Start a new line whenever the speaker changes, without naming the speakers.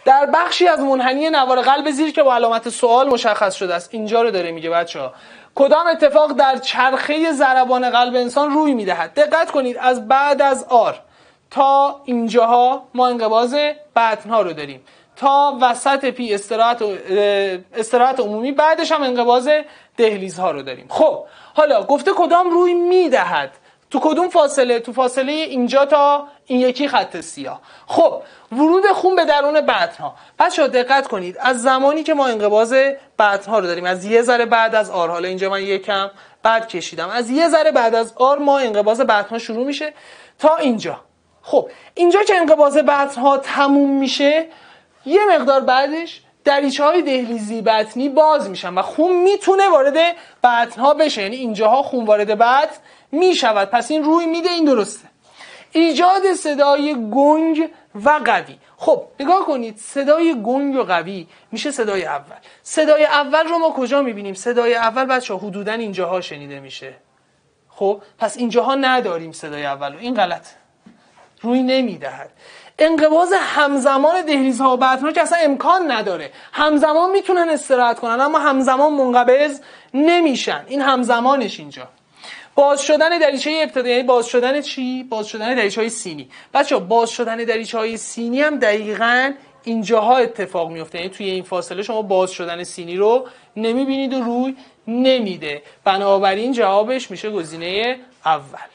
در بخشی از منحنی نوار قلب زیر که با علامت سوال مشخص شده است، اینجا رو داره میگه بچه‌ها، کدام اتفاق در چرخه ضربان قلب انسان روی میدهد؟ دقت کنید از بعد از آر تا اینجاها ما انقباض بطنها رو داریم، تا وسط پی استراحت عمومی، بعدش هم انقباض دهلیزها رو داریم. خب حالا گفته کدام روی میدهد، تو کدوم فاصله؟ تو فاصله اینجا تا این یکی خط سیاه. خب ورود خون به درون بطنها، بچه‌ها دقت کنید از زمانی که ما انقباض بطنها رو داریم، از یه ذره بعد از آر، حالا اینجا من یکم بعد کشیدم، از یه ذره بعد از آر ما انقباض بطنها شروع میشه تا اینجا. خب اینجا که انقباض بطنها تموم میشه، یه مقدار بعدش دریچه‌های دهلیزی بطنی باز میشن و خون میتونه وارد بطنها بشه، یعنی اینجاها خون وارد بطن میشود. پس این روی میده، این درسته. ایجاد صدای گنگ و قوی. خب نگاه کنید، صدای گنگ و قوی میشه صدای اول. صدای اول رو ما کجا میبینیم؟ صدای اول بچه حدوداً اینجاها شنیده میشه. خب پس اینجاها نداریم صدای اول، این غلط، روی نمیدهد. انقباض همزمان دهلیزها و بطنها که اصلا امکان نداره، همزمان میتونن استراحت کنن اما همزمان منقبض نمیشن، این همزمانش اینجا. باز شدن دریچه ابتدایی، یعنی باز شدن چی؟ باز شدن دریچه‌های سینی. بچه‌ها باز شدن دریچه‌های سینی هم دقیقاً اینجاها اتفاق میفته، یعنی توی این فاصله شما باز شدن سینی رو نمیبینید و روی نمیده. بنابراین جوابش میشه گزینه اول.